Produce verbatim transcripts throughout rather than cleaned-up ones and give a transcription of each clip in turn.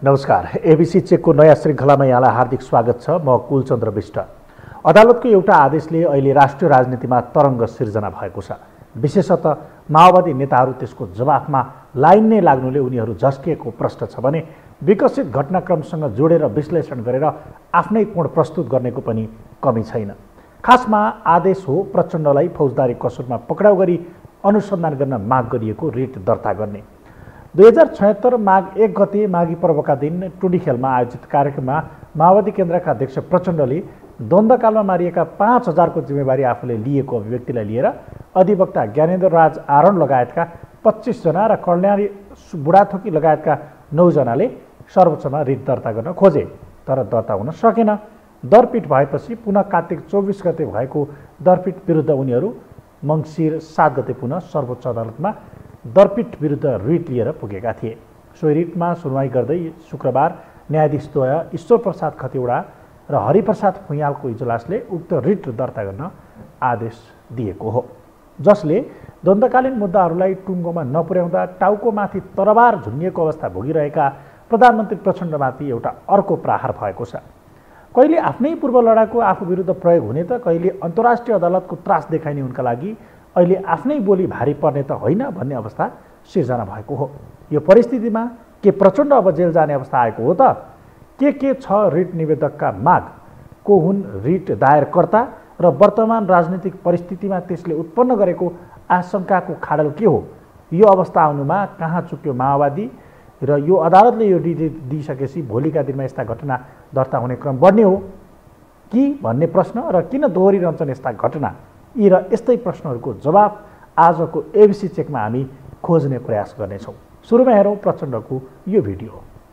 नमस्कार। एबीसी चेकको नयाँ श्रृङ्खलामा यहाँलाई हार्दिक स्वागत छ। म कुलचन्द्र विष्ट। अदालतको एउटा आदेशले अहिले राष्ट्रिय राजनीतिमा तरङ्ग सिर्जना भएको छ। विशेषतः माओवादी नेताहरू त्यसको जवाफमा लाइन नै लाग्नुले उनीहरू झस्किएको प्रश्न छ भने विकसित घटनाक्रमसँग जोडेर विश्लेषण गरेर आफ्नै कोण प्रस्तुत गर्नेको पनि कमी छैन। खासमा आदेश हो प्रचण्डलाई फौजदारी कसुरमा पक्राउ गरी अनुसन्धान गर्न माग गरिएको रिट दर्ता गर्ने। दुई हजार छयत्तर माघ एक गते माघी पर्वका दिन टुँडिखेलमा आयोजित कार्यक्रममा माओवादी केन्द्रका अध्यक्ष प्रचण्डले द्वन्द्वकालमा मारिएका पाँच हजारको जिम्मेवारी आफूले लिएको अभिव्यक्तिलाई लिएर अधिवक्ता ज्ञानेन्द्र राज आरण लगायतका पच्चिसजना र कल्याणी बुढाथोकी लगायतका नौजनाले सर्वोच्चमा रिट दर्ता गर्न खोजे, तर दर्ता हुन सकेन। दरपीठ भएपछि पुनः कार्तिक चौबिस गते भएको दरपीठ विरुद्ध उनीहरू मङ्सिर सात गते पुनः सर्वोच्च अदालतमा दरपीठ विरुद्ध रिट लिएर पुगेका थिए। सो रिटमा सुनवाई गर्दै शुक्रबार न्यायाधीशद्वय ईश्वर प्रसाद खतिवडा र हरिप्रसाद भुइँयालको इजलासले उक्त रिट दर्ता गर्न आदेश दिएको हो, जसले द्वन्द्वकालीन मुद्दाहरूलाई टुङ्गोमा नपुर्याउँदा टाउकोमाथि तरबार झुन्निएको अवस्था भोगिरहेका प्रधानमन्त्री प्रचण्डमाथि एउटा अर्को प्रहार भएको छ। कहिले आफ्नै पूर्व लडाकु आफू विरुद्ध प्रयोग हुने त कहिले अन्तर्राष्ट्रिय अदालतको त्रास देखाइने उनका लागि अहिले आफ्नै बोली भारी पर्ने त होइन भन्ने अवस्था सिर्जना भएको हो। यो परिस्थितिमा के प्रचण्ड अब जेल जाने अवस्था आएको हो त? के के छ रिट निवेदकका माग? को हुन् रिट दायरकर्ता र वर्तमान राजनीतिक परिस्थितिमा त्यसले उत्पन्न गरेको आशंकाको खाडल के हो? यो अवस्था आउनुमा कहाँ चुक्यो माओवादी र यो अदालतले यो रिट दिइसकेपछि भोलिका दिनमा यस्ता घटना दर्ता हुने क्रम बढ्ने हो कि भन्ने प्रश्न र किन दोहोरिरहन्छन् यस्ता घटना, यी र यस्तै प्रश्नहरूको जवाफ आजको एबीसी चेकमा हामी खोज्ने प्रयास गर्नेछौँ। सुरुमा हेरौँ प्रचण्डको यो भिडियो।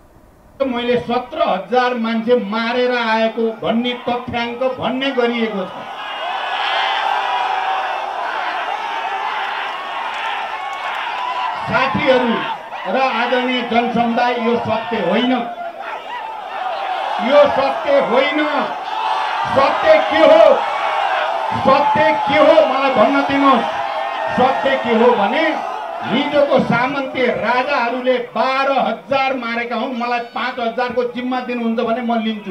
मैले सत्र हजार मान्छे मारेर आएको भन्ने तथ्याङ्क भन्ने गरिएको छ। साथीहरू र आदरणीय जनसमुदाय, यो सत्य होइन, यो सत्य होइन। सत्य के हो? सत्य के हो मलाई भन्न दिनुहोस्। सत्य के हो भने हिजोको सामन्तीय राजाहरूले बाह्र हजार मारेका हुन्। मलाई पाँच हजारको जिम्मा दिनुहुन्छ भने म लिन्छु,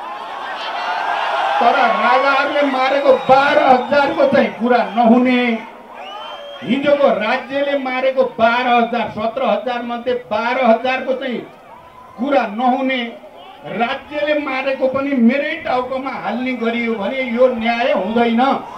तर राजाहरूले मारेको बाह्र हजारको चाहिँ कुरा नहुने। हिजोको राज्यले मारेको बाह्र हजार सत्र हजार मध्ये बाह्र हजारको चाहिँ कुरा नहुने। राज्यले मारेको पनि मेरै टाउकोमा हाल्ने गरियो भने यो न्याय हुँदैन।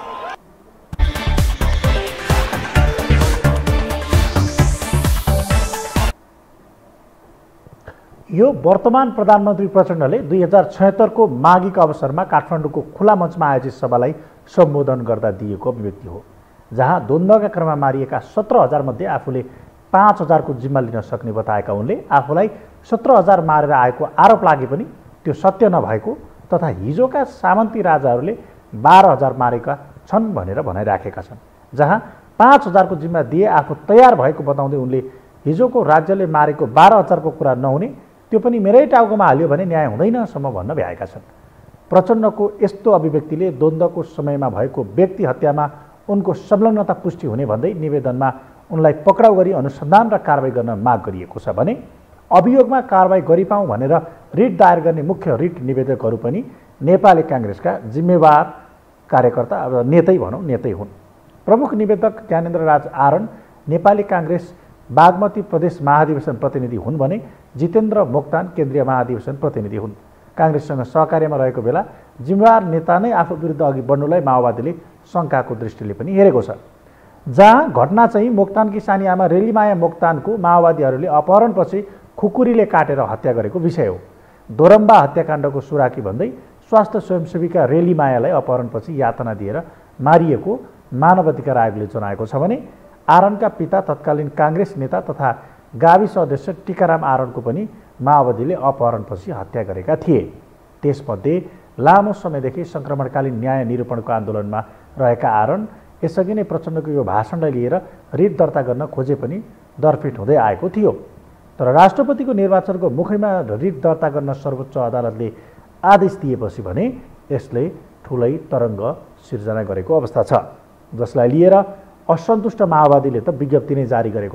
यो वर्तमान प्रधानमन्त्री प्रचण्डले दुई हजार छयत्तरको माघीको अवसरमा काठमाडौँको खुला मञ्चमा आयोजित सभालाई सम्बोधन गर्दा दिएको अभिव्यक्ति हो, जहाँ द्वन्द्वका क्रममा मारिएका सत्र हजार मध्ये आफूले पाँच हजारको जिम्मा लिन सक्ने बताएका उनले आफूलाई सत्र हजार मारेर आएको आरोप लागे पनि त्यो सत्य नभएको तथा हिजोका सामन्ती राजाहरूले बाह्र हजार मारेका छन् भनेर भनाइराखेका छन्। जहाँ पाँच हजारको जिम्मा दिए आफू तयार भएको बताउँदै उनले हिजोको राज्यले मारेको बाह्र हजारको कुरा नहुने, त्यो पनि मेरै टाउकोमा हाल्यो भने न्याय हुँदैनसम्म भन्न भ्याएका छन्। प्रचण्डको यस्तो अभिव्यक्तिले द्वन्द्वको समयमा भएको व्यक्ति हत्यामा उनको संलग्नता पुष्टि हुने भन्दै निवेदनमा उनलाई पक्राउ गरी अनुसन्धान र कारबाही गर्न माग गरिएको छ भने अभियोगमा कारबाही गरिपाउँ भनेर रिट दायर गर्ने मुख्य रिट निवेदकहरू पनि नेपाली काङ्ग्रेसका जिम्मेवार कार्यकर्ता, अब नेतै भनौँ नेतै हुन्। प्रमुख निवेदक ज्ञानेन्द्र राज आरण नेपाली काङ्ग्रेस बागमती प्रदेश महाधिवेशन प्रतिनिधि हुन् भने जितेन्द्र मोक्तान केन्द्रीय महाधिवेशन प्रतिनिधि हुन्। काङ्ग्रेससँग सहकार्यमा रहेको बेला जिम्मेवार नेता नै आफू विरुद्ध अघि बढ्नुलाई माओवादीले शङ्काको दृष्टिले पनि हेरेको छ। जहाँ घटना चाहिँ मोक्तानकी सानी आमा रेलीमाया मोक्तानको माओवादीहरूले अपहरणपछि खुकुरीले काटेर हत्या गरेको विषय हो। दोरम्बा हत्याकाण्डको सुराकी भन्दै स्वास्थ्य स्वयंसेविका रेलीमायालाई अपहरणपछि यातना दिएर मारिएको मानव अधिकार आयोगले जनाएको छ भने आरणका पिता तत्कालीन काङ्ग्रेस नेता तथा गाविस अध्यक्ष टिकाराम आरणको पनि माओवादीले अपहरणपछि हत्या गरेका थिए। त्यसमध्ये लामो समयदेखि सङ्क्रमणकालीन न्याय निरूपणको आन्दोलनमा रहेका आरण यसअघि नै प्रचण्डको यो भाषणलाई लिएर रिट दर्ता गर्न खोजे पनि दरपीठ हुँदै आएको थियो। तर राष्ट्रपतिको निर्वाचनको मुखैमा रिट दर्ता गर्न सर्वोच्च अदालतले आदेश दिएपछि भने यसले ठुलै तरङ्ग सिर्जना गरेको अवस्था छ, जसलाई लिएर असन्तुष्ट माओवादीले त विज्ञप्ति नै जारी गरेको छ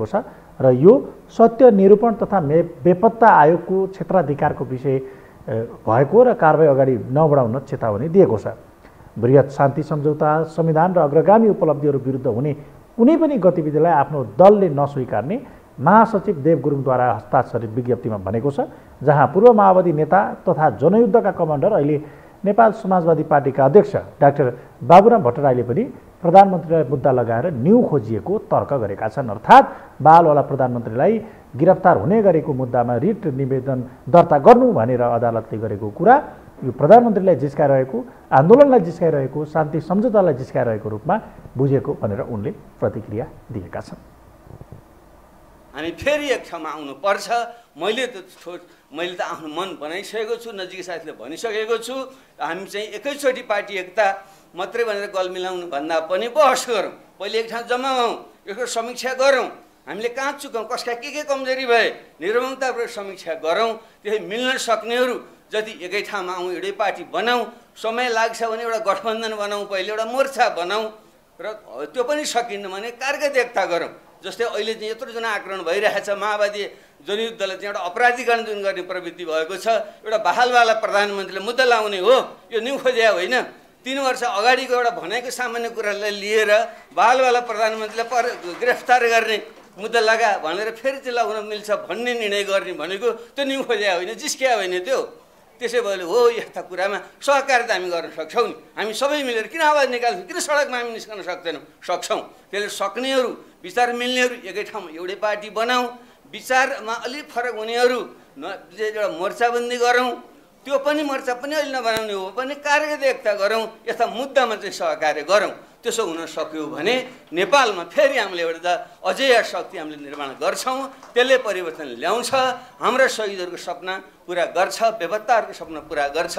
र यो सत्य निरूपण तथा बेपत्ता आयोगको क्षेत्राधिकारको विषय भएको र कारबाही अगाडि नबढाउन चेतावनी दिएको छ। बृहत शान्ति सम्झौता, संविधान र अग्रगामी उपलब्धिहरू विरुद्ध हुने कुनै पनि गतिविधिलाई आफ्नो दलले नस्वीकार्ने महासचिव देव गुरुङद्वारा हस्ताक्षरित विज्ञप्तिमा भनेको छ, जहाँ पूर्व माओवादी नेता तथा जनयुद्धका कमान्डर अहिले नेपाल समाजवादी पार्टीका अध्यक्ष डाक्टर बाबुराम भट्टराईले पनि प्रधानमन्त्रीलाई मुद्दा लगाएर न्यू खोजिएको तर्क गरेका छन्। अर्थात् बालवाला प्रधानमन्त्रीलाई गिरफ्तार हुने गरेको मुद्दामा रिट निवेदन दर्ता गर्नु भनेर अदालतले गरेको कुरा यो प्रधानमन्त्रीलाई जिस्काइरहेको, आन्दोलनलाई जिस्काइरहेको, शान्ति सम्झौतालाई जिस्काइरहेको रूपमा बुझेको भनेर उनले प्रतिक्रिया दिएका छन्। हामी फेरि एक ठाउँमा आउनुपर्छ। मैले त मैले त आफ्नो मन बनाइसकेको छु, नजिकै साथीले भनिसकेको छु। हामी चाहिँ एकैचोटि पार्टी एकता मात्रै भनेर गल मिलाउनु भन्दा पनि बहस गरौँ, पहिले एक ठाउँ जम्मा हौँ, यसको समीक्षा गरौँ, हामीले कहाँ चुकौँ, कसका के के कमजोरी भए निर्ममतापूर्वक समीक्षा गरौँ। त्यही मिल्न सक्नेहरू जति एकै ठाउँमा आउँ, एउटै पार्टी बनाऊँ, समय लाग्छ भने एउटा गठबन्धन बनाऊँ, पहिले एउटा मोर्चा बनाऊँ र त्यो पनि सकिन्न भने कारगत एकता गरौँ। जस्तै अहिले चाहिँ यत्रो जना आक्रमण भइरहेछ, माओवादी जनयुद्धलाई चाहिँ एउटा अपराधीकरण जुन गर्ने प्रवृत्ति भएको छ, एउटा बहालवाला प्रधानमन्त्रीले मुद्दा लाउने हो, यो न्यू खोज्या होइन। तीन वर्ष अगाडिको एउटा भनेको सामान्य कुरालाई लिएर बहालवाला प्रधानमन्त्रीलाई पर गिरफ्तार गर्ने मुद्दा लगा भनेर फेरि चाहिँ लगाउन मिल्छ भन्ने निर्णय गर्ने भनेको त्यो न्यू खोज्या होइन, जिस्किया होइन त्यो। त्यसै भएले हो यस्ता कुरामा सहकारिता हामी गर्न सक्छौँ नि। हामी सबै मिलेर किन आवाज निकाल्छौँ, किन सडकमा हामी निस्कन सक्दैनौँ? सक्छौँ। त्यसले सक्नेहरू, विचार मिल्नेहरू एकै ठाउँमा एउटै पार्टी बनाऊँ, विचारमा अलिक फरक हुनेहरू न एउटा मोर्चाबन्दी गरौँ, त्यो पनि मोर्चा पनि अहिले नबनाउने हो पनि कार्यगत एकता गरौँ, यस्ता मुद्दामा चाहिँ सहकार्य गरौँ। त्यसो हुन सक्यो भने नेपालमा फेरि हामीले एउटा अझै शक्ति हामीले निर्माण गर्छौँ, त्यसले परिवर्तन ल्याउँछ, हाम्रा शहीदहरूको सपना पुरा गर्छ, बेपत्ताहरूको सपना पुरा गर्छ।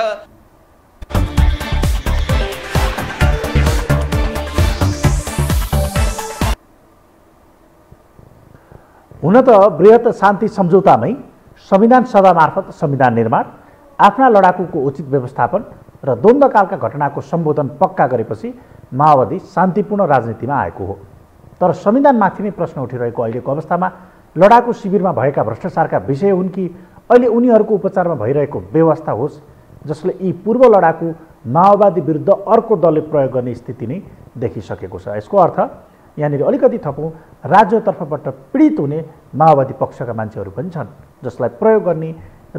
हुन त बृहत शान्ति सम्झौतामै संविधान सभा मार्फत संविधान निर्माण, आफ्ना लडाकुको उचित व्यवस्थापन र द्वन्द्वकालका घटनाको सम्बोधन पक्का गरेपछि माओवादी शान्तिपूर्ण राजनीतिमा आएको हो। तर संविधानमाथि नै प्रश्न उठिरहेको अहिलेको अवस्थामा लडाकु शिविरमा भएका भ्रष्टाचारका विषय हुन् कि अहिले उनीहरूको उपचारमा भइरहेको व्यवस्था होस्, जसले यी पूर्व लडाकु माओवादी विरुद्ध अर्को दलले प्रयोग गर्ने स्थिति नै देखिसकेको छ। यसको अर्थ यहाँनिर अलिकति थपौँ, राज्यतर्फबाट पीडित हुने माओवादी पक्षका मान्छेहरू पनि छन्, जसलाई प्रयोग गर्ने र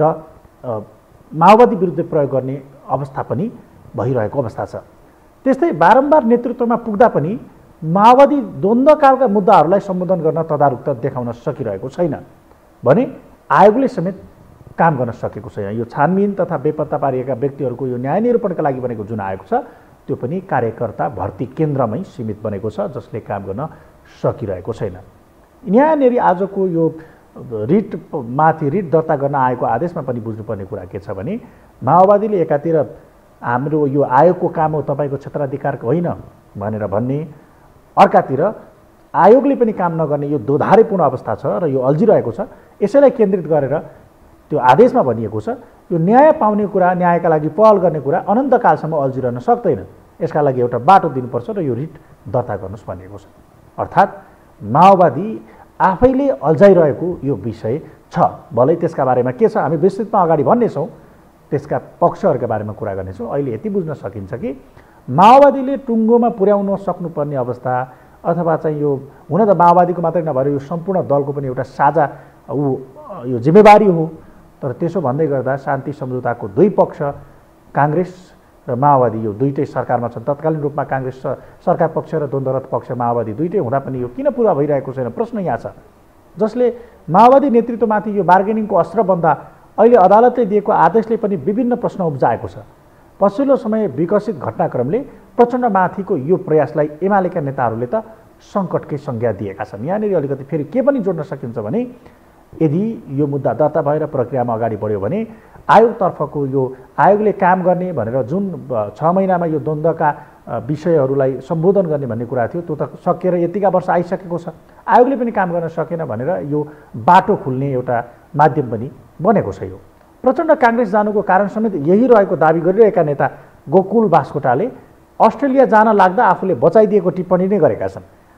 माओवादी विरुद्ध प्रयोग गर्ने अवस्था पनि भइरहेको अवस्था छ। त्यस्तै बारम्बार नेतृत्वमा पुग्दा पनि माओवादी द्वन्द्वकालका मुद्दाहरूलाई सम्बोधन गर्न तदारुकता देखाउन सकिरहेको छैन भने आयोगले समेत काम गर्न सकेको छैन। यो छानबिन तथा बेपत्ता पारिएका व्यक्तिहरूको यो न्याय निरूपणका लागि बनेको जुन आयोग छ, त्यो पनि कार्यकर्ता भर्ती केन्द्रमै सीमित बनेको छ, जसले काम गर्न सकिरहेको छैन। यहाँनिर आजको यो रिट माथि रिट दर्ता गर्न आएको आदेशमा पनि बुझ्नुपर्ने कुरा के छ भने माओवादीले एकातिर हाम्रो यो आयोगको काम हो, तपाईँको क्षेत्राधिकार होइन भनेर भन्ने, अर्कातिर आयोगले पनि काम नगर्ने यो दोधारेपूर्ण अवस्था छ र यो अल्झिरहेको छ। यसैलाई केन्द्रित गरेर त्यो आदेशमा भनिएको छ यो न्याय पाउने कुरा, न्यायका लागि पहल गर्ने कुरा अनन्तकालसम्म अल्झिरहन सक्दैन, यसका लागि एउटा बाटो दिनुपर्छ र यो रिट दर्ता गर्नुहोस् भनिएको छ। अर्थात् माओवादी आफैले अल्झाइरहेको यो विषय छ, भलै त्यसका बारेमा के छ हामी विस्तृतमा अगाडि भन्नेछौँ, त्यसका पक्षहरूका बारेमा कुरा गर्नेछौँ। अहिले यति बुझ्न सकिन्छ कि माओवादीले टुङ्गोमा पुर्याउन सक्नुपर्ने अवस्था अथवा चाहिँ यो हुन त माओवादीको मात्रै नभएर यो सम्पूर्ण दलको पनि एउटा साझा ऊ यो जिम्मेवारी हो। तर त्यसो भन्दै गर्दा शान्ति सम्झौताको दुई पक्ष काङ्ग्रेस र माओवादी यो दुईटै सरकारमा छन्, तत्कालीन रूपमा काङ्ग्रेस सरकार पक्ष र द्वन्द्वरत पक्ष माओवादी दुईटै हुँदा पनि यो किन पुरा भइरहेको छैन प्रश्न यहाँ छ, जसले माओवादी नेतृत्वमाथि यो बार्गेनिङको अस्त्र बन्दा अहिले अदालतले दिएको आदेशले पनि विभिन्न प्रश्न उब्जाएको छ। पछिल्लो समय विकसित घटनाक्रमले प्रचण्डमाथिको यो प्रयासलाई एमालेका नेताहरूले त सङ्कटकै संज्ञा दिएका छन्। यहाँनिर अलिकति फेरि के पनि जोड्न सकिन्छ भने यदि यो मुद्दा दर्ता भएर प्रक्रियामा अगाडि बढ्यो भने आयोगतर्फको यो आयोगले काम गर्ने भनेर जुन छ महिनामा यो द्वन्द्वका विषयहरूलाई सम्बोधन गर्ने भन्ने कुरा थियो, त्यो त सकिएर यतिका वर्ष आइसकेको छ। आयोगले पनि काम गर्न सकेन भनेर यो बाटो खुल्ने एउटा माध्यम पनि बनेको छ। यो प्रचण्ड काङ्ग्रेस जानुको कारण समेत यही रहेको दाबी गरिरहेका नेता गोकुल बास्कोटाले अस्ट्रेलिया जान लाग्दा आफूले बचाइदिएको टिप्पणी नै गरेका छन्।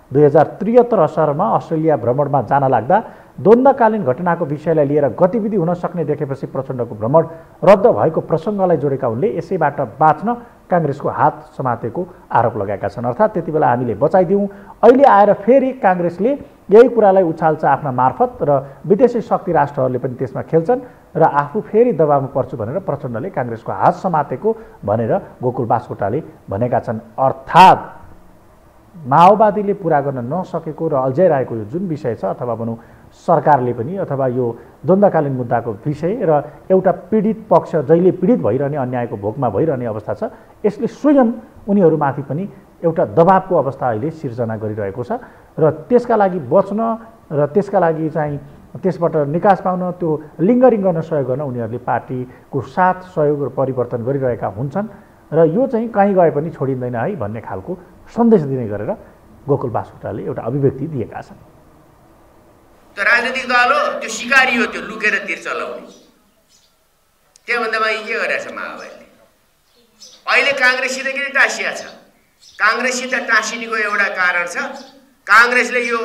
दुई हजार त्रिहत्तर असारमा अस्ट्रेलिया भ्रमणमा जान लाग्दा द्वन्द्वकालीन घटनाको विषयलाई लिएर गतिविधि हुन सक्ने देखेपछि प्रचण्डको भ्रमण रद्द भएको प्रसङ्गलाई जोडेका उनले यसैबाट बाँच्न काङ्ग्रेसको हात समातेको आरोप लगाएका छन्। अर्थात् त्यति बेला हामीले बचाइदिउँ, अहिले आएर फेरि काङ्ग्रेसले यही कुरालाई उछाल्छ आफ्ना मार्फत र विदेशी शक्ति राष्ट्रहरूले पनि त्यसमा खेल्छन् र आफू फेरि दबावमा पर्छु भनेर प्रचण्डले काङ्ग्रेसको हात समातेको भनेर गोकुल बास्कोटाले भनेका छन्। अर्थात् माओवादीले पुरा गर्न नसकेको र अल्झाइरहेको यो जुन विषय छ अथवा भनौँ सरकारले पनि अथवा यो द्वन्द्वकालीन मुद्दाको विषय र एउटा पीडित पक्ष जहिले पीडित भइरहने अन्यायको भोगमा भइरहने अवस्था छ, यसले स्वयं उनीहरूमाथि पनि एउटा दबावको अवस्था अहिले सिर्जना गरिरहेको छ र त्यसका लागि बच्न र त्यसका लागि चाहिँ त्यसबाट निकास पाउन त्यो लिङ्गरिङ गर्न सहयोग गर्न उनीहरूले पार्टीको साथ सहयोग र परिवर्तन गरिरहेका हुन्छन् र यो चाहिँ कहीँ गए पनि छोडिँदैन है भन्ने खालको सन्देश दिने गरेर गोकुल बास्कोटाले एउटा अभिव्यक्ति दिएका छन्। त्यो राजनीतिक दल हो, त्यो सिकारी हो, त्यो लुकेर तिर चलाउने। त्योभन्दा माथि के गरेछ माओवादीले? अहिले काङ्ग्रेससित किन टाँसिया छ? काङ्ग्रेससित टाँसिनेको एउटा कारण छ, काङ्ग्रेसले यो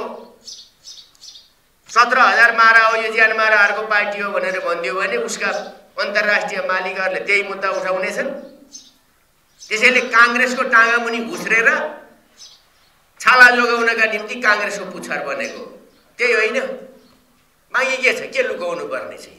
सत्र हजार मारा हो, यो ज्यान माराहरूको पार्टी हो भनेर भनिदियो भने उसका अन्तर्राष्ट्रिय मालिकहरूले त्यही मुद्दा उठाउनेछन्। त्यसैले काङ्ग्रेसको टाँगा मुनि घुस्रेर छाला जोगाउनका निम्ति काङ्ग्रेसको पुच्छर बनेको त्यही होइन। बाँकी के छ, के लुकाउनु पर्ने छ?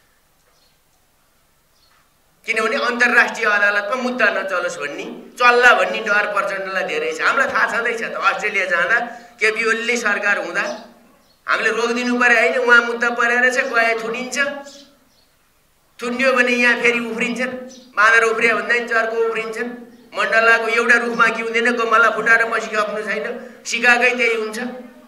किनभने अन्तर्राष्ट्रिय अदालतमा मुद्दा नचलोस् भन्ने, चल्ला भन्ने डर प्रचण्डलाई धेरै छ। हामीलाई थाहा छँदैछ त, अस्ट्रेलिया जाँदा केपी ओलीले सरकार हुँदा हामीले रोकिदिनु पर्यो होइन, उहाँ मुद्दा परेर छ, गए थुनिन्छ, थुन्यो भने यहाँ फेरि उफ्रिन्छन्, बाँदर उफ्रियो भन्दा चर्को उफ्रिन्छन्। मण्डलाको एउटा रुखमा कि हुँदैन, गमला फुटाएर बसी खप्नु छैन, सिकाएकै त्यही हुन्छ।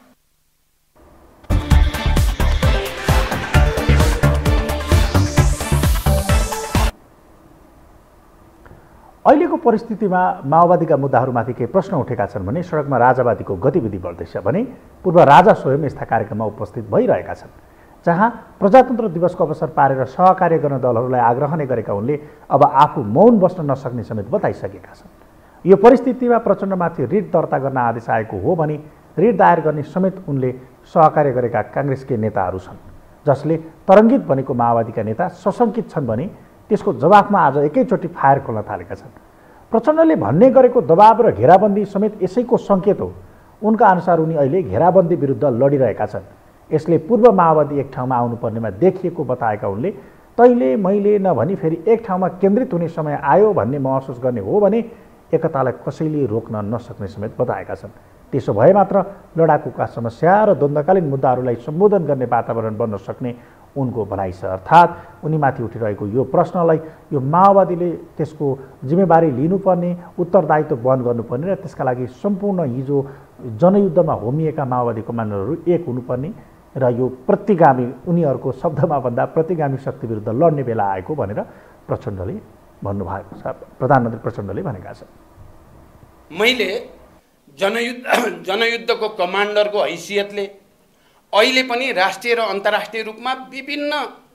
अहिलेको परिस्थितिमा माओवादीका मुद्दाहरूमाथि केही प्रश्न उठेका छन् भने सडकमा राजावादीको गतिविधि बढ्दैछ भने पूर्व राजा स्वयं यस्ता कार्यक्रममा उपस्थित भइरहेका छन्, जहाँ प्रजातन्त्र दिवसको अवसर पारेर सहकार्य गर्न दलहरूलाई आग्रह नै गरेका उनले अब आफू मौन बस्न नसक्ने समेत बताइसकेका छन्। यो परिस्थितिमा प्रचण्डमाथि रिट दर्ता गर्न आदेश आएको हो भने रिट दायर गर्ने समेत उनले सहकार्य गरेका काङ्ग्रेसकै नेताहरू छन्, जसले तरङ्गित बनेको माओवादीका नेता सशङ्कित छन् भने त्यसको जवाफमा आज एकैचोटि फायर खोल्न थालेका छन्। प्रचण्डले भन्ने गरेको दबाब र घेराबन्दी समेत यसैको सङ्केत हो। उनका अनुसार उनी अहिले घेराबन्दी विरुद्ध लडिरहेका छन्। यसले पूर्व माओवादी एक ठाउँमा आउनुपर्नेमा देखिएको बताएका उनले तैँले मैले नभनी फेरि एक ठाउँमा केन्द्रित हुने समय आयो भन्ने महसुस गर्ने हो भने एकतालाई कसैले रोक्न नसक्ने समेत बताएका छन्। त्यसो भए मात्र लडाकुका समस्या र द्वन्द्वकालीन मुद्दाहरूलाई सम्बोधन गर्ने वातावरण बन्न सक्ने उनको भनाइ छ। अर्थात् उनीमाथि उठिरहेको यो प्रश्नलाई यो माओवादीले त्यसको जिम्मेवारी लिनुपर्ने, उत्तरदायित्व वहन गर्नुपर्ने र त्यसका लागि सम्पूर्ण हिजो जनयुद्धमा होमिएका माओवादी कमान्डरहरू एक हुनुपर्ने र यो प्रतिगामी उनीहरूको शब्दमा भन्दा प्रतिगामी शक्ति विरुद्ध लड्ने बेला आएको भनेर प्रचण्डले भन्नुभएको छ। प्रधानमन्त्री प्रचण्डले भनेका छन्, मैले जनयुद्ध जनयुद्धको कमान्डरको हैसियतले अहिले पनि राष्ट्रिय र अन्तर्राष्ट्रिय रूपमा विभिन्न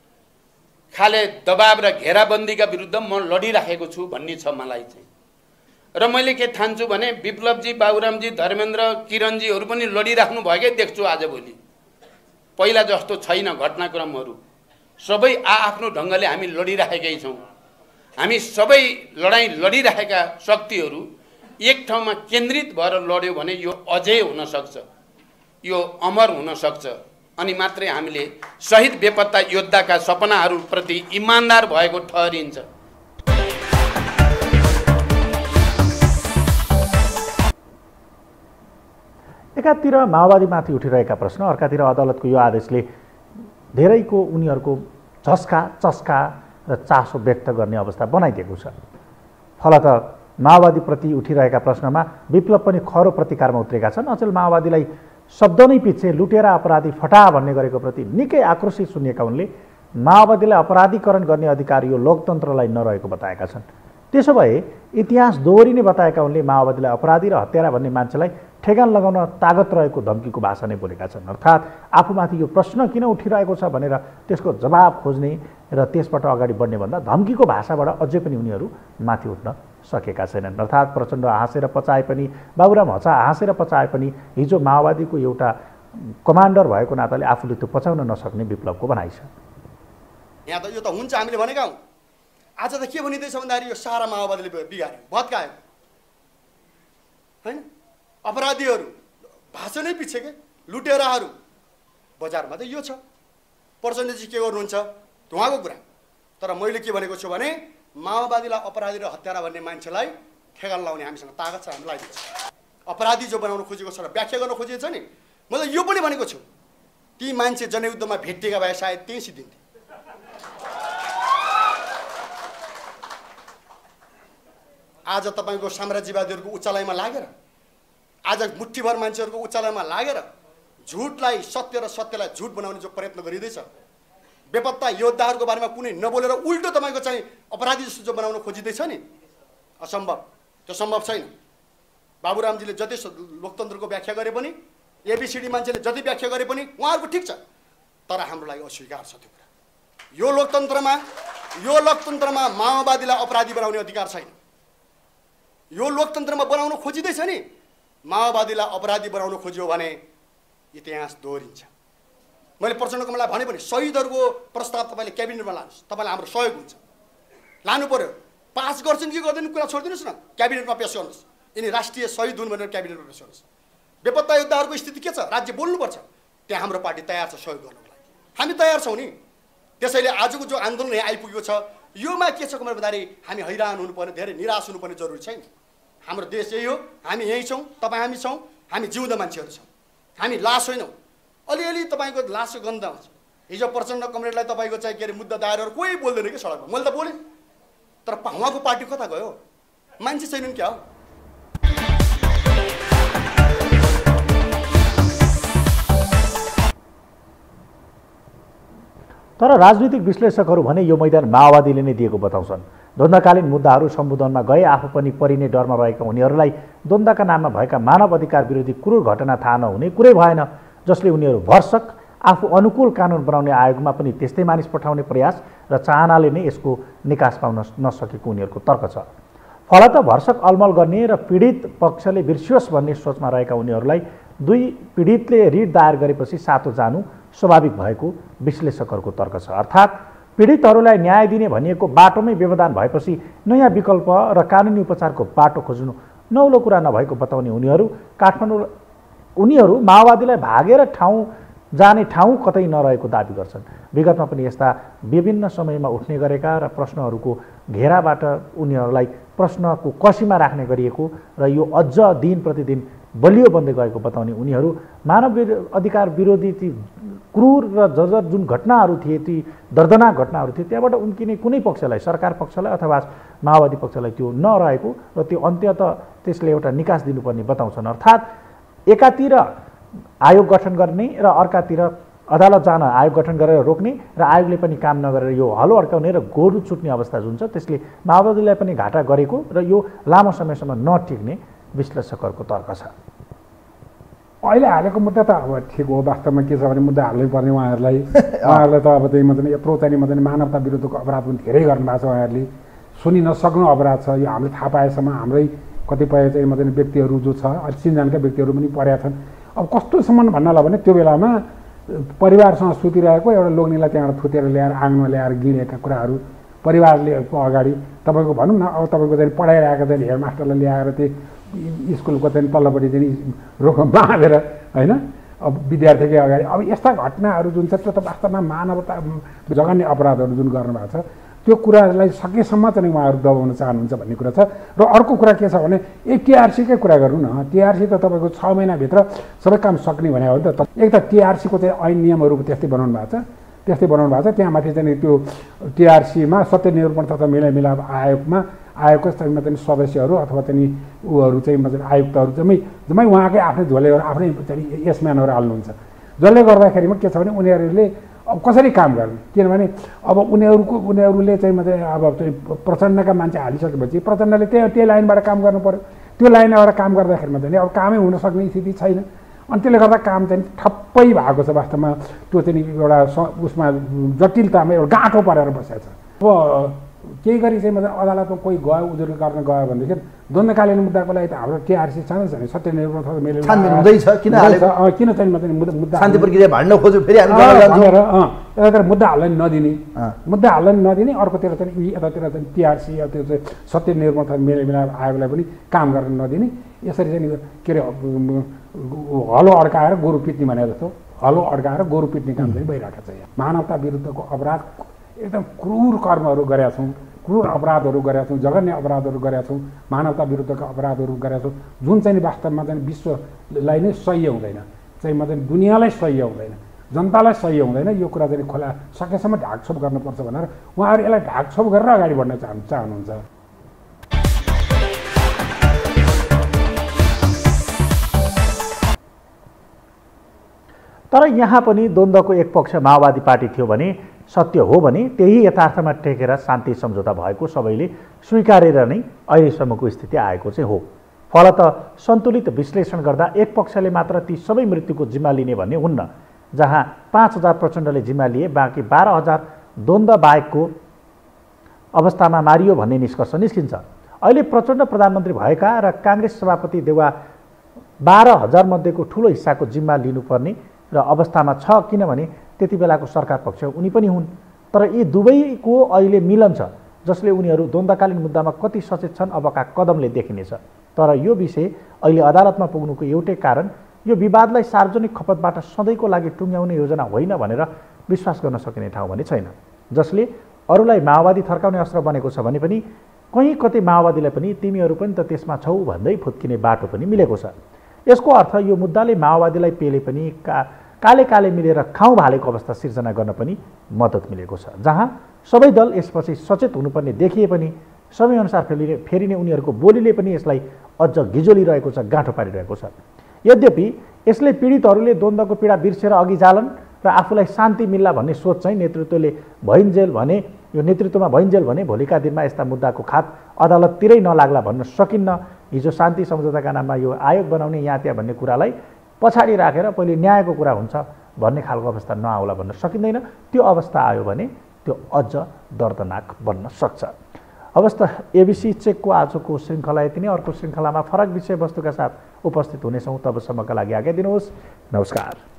खाले दबाब र घेराबन्दीका विरुद्ध म लडिराखेको छु भन्ने छ मलाई चाहिँ। र मैले के ठान्छु भने विप्लवजी, बाबुरामजी, धर्मेन्द्र, किरणजीहरू पनि लडिराख्नु भएकै देख्छु आजभोलि। पहिला जस्तो छैन घटनाक्रमहरू, सबै आआफ्नो ढङ्गले हामी लडिराखेकै छौँ। हामी सबै लडाइँ लडिरहेका शक्तिहरू एक ठाउँमा केन्द्रित भएर लड्यो भने यो अझै हुन सक्छ, यो अमर हुन सक्छ। अनि मात्रै हामीले शहीद बेपत्ता योद्धाका सपनाहरूप्रति इमान्दार भएको ठहरिन्छ। एकातिर माओवादीमाथि उठिरहेका प्रश्न, अर्कातिर अदालतको यो आदेशले धेरैको उनीहरूको झस्का चस्का र चासो व्यक्त गर्ने अवस्था बनाइदिएको छ। फलत माओवादीप्रति उठिरहेका प्रश्नमा विप्लव पनि खरो प्रतिकारमा उत्रेका छन्। अचेल माओवादीलाई शब्द नै पछि लुटेर अपराधी फटा भन्ने गरेको प्रति निकै आक्रोशित सुनिएका उनले माओवादीलाई अपराधीकरण गर्ने अधिकार यो लोकतन्त्रलाई नरहेको बताएका छन्। त्यसो भए इतिहास दोहोरिने बताएका उनले माओवादीलाई अपराधी र हत्यारा भन्ने मान्छेलाई ठेगान लगाउन तागत रहेको धम्कीको भाषा नै बोलेका छन्। अर्थात् आफूमाथि यो प्रश्न किन उठिरहेको छ भनेर त्यसको जवाब खोज्ने र त्यसबाट अगाडि बढ्ने भन्दा धम्कीको भाषाबाट अझै पनि उनीहरू माथि उठ्न सकेका छैनन्। अर्थात् प्रचण्ड हाँसेर पचाए पनि, बाबुराम हचा हाँसेर पचाए पनि हिजो माओवादीको एउटा कमान्डर भएको नाताले आफूले त्यो पचाउन नसक्ने विप्लवको भनाइ छ। यहाँ त यो त हुन्छ हामीले भनेका हौँ। आज त के भनिँदैछ भन्दाखेरि यो सारा माओवादीले बिगार्यो, भत्कायो होइन। अपराधीहरू भाषणै पछि के लुटेराहरू बजारमा त यो छ। प्रचण्डजी के गर्नुहुन्छ उहाँको कुरा। तर मैले के भनेको छु भने माओवादीलाई अपराधी र हत्यारा भन्ने मान्छेलाई ठेगान लाउने हामीसँग तागत छ, हामी लगाइदिन्छ। अपराधी जो बनाउन खोजेको छ र व्याख्या गर्न खोजेको छ नि, मैले यो पनि भनेको छु ती मान्छे जनयुद्धमा भेटिएका भए सायद त्यहीँ सिद्धिन्थे। आज तपाईँको साम्राज्यवादीहरूको उचालाइमा लागेर, आज मुठ्ठीभर मान्छेहरूको उचालाइमा लागेर झुटलाई सत्य र सत्यलाई झुट बनाउने जो प्रयत्न गरिँदैछ, बेपत्ता योद्धाहरूको बारेमा कुनै नबोलेर उल्टो तपाईँको चाहिँ अपराधी जस्तो जो बनाउन खोजिँदैछ नि, असम्भव, त्यो सम्भव छैन। बाबुरामजीले जति लोकतन्त्रको व्याख्या गरे पनि, एबिसिडी मान्छेले जति व्याख्या गरे पनि उहाँहरूको ठिक छ, तर हाम्रो लागि अस्वीकार छ त्यो कुरा। यो लोकतन्त्रमा यो लोकतन्त्रमा माओवादीलाई अपराधी बनाउने अधिकार छैन। यो लोकतन्त्रमा बनाउन खोजिँदैछ नि, माओवादीलाई अपराधी बनाउन खोज्यो भने इतिहास दोहोरिन्छ। मैले प्रचण्डको मलाई भने पनि शहीदहरूको प्रस्ताव तपाईँले क्याबिनेटमा लानुहोस्, तपाईँलाई हाम्रो सहयोग हुन्छ। लानु पर्यो, पास गर्छन् कि गर्दैन कुरा छोडिदिनुहोस् न, क्याबिनेटमा पेस गर्नुहोस्। यिनी राष्ट्रिय शहीद हुन् भनेर क्याबिनेटमा पेस गर्नुहोस्। बेपत्ता योद्धाहरूको स्थिति के छ राज्य बोल्नुपर्छ, त्यहाँ हाम्रो पार्टी तयार छ सहयोग गर्नको लागि, हामी तयार छौँ नि। त्यसैले आजको जो आन्दोलन यहाँ आइपुगेको छ योमा के छ भन्दाखेरि हामी हैरान हुनुपर्ने, धेरै निराश हुनुपर्ने जरुरी छैन। हाम्रो देश यही हो, हामी यहीँ छौँ, तपाईँ हामी छौँ, हामी जिउँदो मान्छेहरू छौँ, हामी लास होइनौँ। अलिअलि तपाईँको लासको गन्ध आउँछ। हिजो प्रचण्ड कमरेडलाई तपाईँको चाहिँ के अरे मुद्दा दायरहरू कोही बोल्दैन कि सडकमा, मैले त बोलेँ, तर उहाँको पार्टी कता गयो? मान्छे छैनन् क्या हो? तर राजनीतिक विश्लेषकहरू भने यो मैदान माओवादीले नै दिएको बताउँछन्। द्वन्द्वकालीन मुद्दाहरू सम्बोधनमा गए आफू पनि परिने डरमा रहेका उनीहरूलाई द्वन्द्वका नाममा भएका मानव अधिकार विरोधी क्रूर घटना थाहा नहुने कुरै भएन, जसले उनीहरू भरसक आफू अनुकूल कानुन बनाउने आयोगमा पनि त्यस्तै मानिस पठाउने प्रयास र चाहनाले नै यसको निकास पाउन नसकेको उनीहरूको तर्क छ। फलत भरसक अलमल गर्ने र पीडित पक्षले बिर्सियोस् भन्ने सोचमा रहेका उनीहरूलाई दुई पीडितले रिट दायर गरेपछि सातो जानु स्वाभाविक भएको विश्लेषकहरूको तर्क छ। अर्थात् पीडितहरूलाई न्याय दिने भनिएको बाटोमै व्यवधान भएपछि नयाँ विकल्प र कानुनी उपचारको बाटो खोज्नु नौलो कुरा नभएको बताउने उनीहरू काठमाडौँ उनीहरू माओवादीलाई भागेर ठाउँ जाने ठाउँ कतै नरहेको दाबी गर्छन्। विगतमा पनि यस्ता विभिन्न समयमा उठ्ने गरेका र प्रश्नहरूको घेराबाट उनीहरूलाई प्रश्नको कसीमा राख्ने गरिएको र यो अझ दिन प्रतिदिन बलियो बन्दै गएको बताउने उनीहरू मानव अधिकार विरोधी ती क्रूर र जर्जर जुन घटनाहरू थिए, ती दर्दनाक घटनाहरू थिए, त्यहाँबाट उम्किने कुनै पक्षलाई, सरकार पक्षलाई अथवा माओवादी पक्षलाई त्यो नरहेको र त्यो अन्त्यतः त्यसले एउटा निकास दिनुपर्ने बताउँछन्। अर्थात् एकातिर आयोग गठन गर्ने र अर्कातिर अदालत जान आयोग गठन गरेर रोक्ने र आयोगले पनि काम नगरेर यो हलो अड्काउने र गोरु छुट्ने अवस्था जुन छ त्यसले माओवादीलाई पनि घाटा गरेको र यो लामो समयसम्म नटिक्ने विश्लेषकहरूको तर्क छ। अहिले हालेको मुद्दा त अब ठिक हो, वास्तवमा के छ भने मुद्दा हाल्नै पर्ने उहाँहरूलाई उहाँहरूलाई त अब त्यही मात्रै यत्रो चाहिँ मात्रै मानवता विरुद्धको अपराध पनि धेरै गर्नुभएको छ। उहाँहरूले सुनि नसक्नु अपराध छ। यो हामीले थाहा पाएसम्म हाम्रै कतिपय चाहिँ मात्रै व्यक्तिहरू जो छ चिनजानका व्यक्तिहरू पनि परेका छन्। अब कस्तोसम्म भन्नलाई भने त्यो बेलामा परिवारसँग सुतिरहेको एउटा लोग्नेलाई त्यहाँबाट थुतेर ल्याएर आँगनमा ल्याएर गिडेका कुराहरू परिवारले अगाडि तपाईँको भनौँ न, अब तपाईँको चाहिँ पढाइरहेको चाहिँ हेड मास्टरलाई ल्याएर त्यो स्कुलको चाहिँ तल्लोपट्टि चाहिँ रोक बाँधेर होइन, अब विद्यार्थीकै अगाडि अब यस्ता घटनाहरू जुन छ त्यो त वास्तवमा मानवता जघन्य अपराधहरू जुन गर्नुभएको छ त्यो कुरालाई सकेसम्म चाहिँ उहाँहरू दबाउन चाहनुहुन्छ भन्ने कुरा छ। र अर्को कुरा के छ भने ए टिआरसीकै कुरा गरौँ न। टिआरसी त तपाईँको छ महिनाभित्र सबै काम सक्ने भने हो नि त। एक त टिआरसीको चाहिँ ऐन नियमहरू त्यस्तै बनाउनु भएको छ त्यस्तै बनाउनु भएको छ त्यहाँमाथि चाहिँ त्यो टिआरसीमा सत्य निरूपण तथा मेलमिलाप आयोगमा आयोगको चाहिँ चाहिँ सदस्यहरू अथवा चाहिँ उहरू चाहिँ मतलब आयुक्तहरू जम्मै जम्मै उहाँकै आफ्नै झोलेहरू आफ्नै चाहिँ यसम्यानहरू हाल्नुहुन्छ, जसले गर्दाखेरिमा के छ भने उनीहरूले अब कसरी काम गर्ने, किनभने अब उनीहरूको उनीहरूले चाहिँ मतलब अब चाहिँ प्रचण्डका मान्छे हालिसकेपछि प्रचण्डले त्यही त्यही लाइनबाट काम गर्नु पऱ्यो। त्यो लाइनबाट काम गर्दाखेरिमा चाहिँ अब कामै हुन सक्ने स्थिति छैन। अनि त्यसले गर्दा काम चाहिँ ठप्पै भएको छ वास्तवमा। त्यो चाहिँ एउटा उसमा जटिलतामा एउटा गाँठो परेर बसेको छ। अब केही गरी चाहिँ मतलब अदालतमा कोही गयो उजुर गर्न गयो भनेदेखि द्वन्द्वकालीन मुद्दाको लागि त हाम्रो टिआरसी छँदैछ नि, सत्यनिर्भर मेल छानबिन हुँदैछ। किन किन चाहिँ मतलब मुद्दा शान्ति प्रक्रिया भाड्न खोज्यो फेरि हामी गर्न जान्छौँ भनेर यतातिर मुद्दा हाल्न नदिने मुद्दा हाल्न नदिने अर्कोतिर चाहिँ यतातिर चाहिँ टिआरसी अब त्यो चाहिँ सत्यनिर्भर मेलमिलाप आयोगलाई पनि काम गर्न नदिने। यसरी चाहिँ के अरे हलो अड्काएर गोरु पिट्ने भने जस्तो हलो अड्काएर गोरु पिट्ने काम चाहिँ भइरहेको छ। यहाँ मानवता विरुद्धको अपराध एकदम क्रूर कर्महरू गरेका छौँ, क्रूर अपराधहरू गरेका छौँ, जघन्य अपराधहरू गरेका छौँ, मानवता विरुद्धका अपराधहरू गरेका छौँ, जुन चाहिँ वास्तवमा चाहिँ विश्वलाई नै सह्य हुँदैन, चाहिँ मतलब दुनियाँलाई सह्य हुँदैन, जनतालाई सह्य हुँदैन। यो कुरा चाहिँ खोला सकेसम्म ढाकछोप गर्नुपर्छ भनेर उहाँहरू यसलाई ढाकछोप गरेर अगाडि बढ्न चाहनु चाहनुहुन्छ। तर यहाँ पनि द्वन्द्वको एक पक्ष माओवादी पार्टी थियो भने सत्य हो भने त्यही यथार्थमा टेकेर शान्ति सम्झौता भएको सबैले स्वीकारेर नै अहिलेसम्मको स्थिति आएको चाहिँ हो। फलत सन्तुलित विश्लेषण गर्दा एक पक्षले मात्र ती सबै मृत्युको जिम्मा लिने भन्ने हुन्न। जहाँ पाँच हजार प्रचण्डले जिम्मा लिए बाँकी बाह्र हजार द्वन्द्व बाहेकको अवस्थामा मारियो भन्ने निष्कर्ष निस्किन्छ। अहिले प्रचण्ड प्रधानमन्त्री भएका र काङ्ग्रेस सभापति देउवा बाह्र हजार मध्येको ठुलो हिस्साको जिम्मा लिनुपर्ने र अवस्थामा छ, किनभने त्यति बेलाको सरकार पक्ष उनी पनि हुन्। तर यी दुवैको अहिले मिलन छ जसले उनीहरू द्वन्द्वकालीन मुद्दामा कति सचेत छन् अबका कदमले देखिनेछ। तर यो विषय अहिले अदालतमा पुग्नुको एउटै कारण यो विवादलाई सार्वजनिक खपतबाट सधैँको लागि टुङ्ग्याउने योजना होइन भनेर विश्वास गर्न सकिने ठाउँ भने छैन। जसले अरूलाई माओवादी थर्काउने अस्त्र बनेको छ भने पनि कहीँ कतै माओवादीलाई पनि तिमीहरू पनि त त्यसमा छौ भन्दै फुत्किने बाटो पनि मिलेको छ। यसको अर्थ यो मुद्दाले माओवादीलाई पेले पनि का काले काले मिलेर खाउँ भालेको अवस्था सिर्जना गर्न पनि मद्दत मिलेको छ। जहाँ सबै दल यसपछि सचेत हुनुपर्ने देखिए पनि समयअनुसार फेरि फेरिने उनीहरूको बोलीले पनि यसलाई अझ गिजोलिरहेको छ, गाँठो पारिरहेको छ। यद्यपि यसले पीडितहरूले द्वन्द्वको पीडा बिर्सेर अघि जालन र आफूलाई शान्ति मिल्ला भन्ने सोच चाहिँ नेतृत्वले भइन्जेल भने यो नेतृत्वमा भइन्जेल भने भोलिका दिनमा यस्ता मुद्दाको खात अदालततिरै नलाग्ला भन्न सकिन्न। हिजो शान्ति सम्झौताका नाममा यो आयोग बनाउने यहाँ त्यहाँ भन्ने कुरालाई पछाडि राखेर पहिले न्यायको कुरा हुन्छ भन्ने खालको अवस्था नआउला भन्न सकिँदैन। त्यो अवस्था आयो भने त्यो अझ दर्दनाक बन्न सक्छ। अवस्था एबिसी चेकको आजको श्रृङ्खला यति नै। अर्को श्रृङ्खलामा फरक विषयवस्तुका साथ उपस्थित हुनेछौँ। तबसम्मका लागि आज्ञा दिनुहोस्। नमस्कार।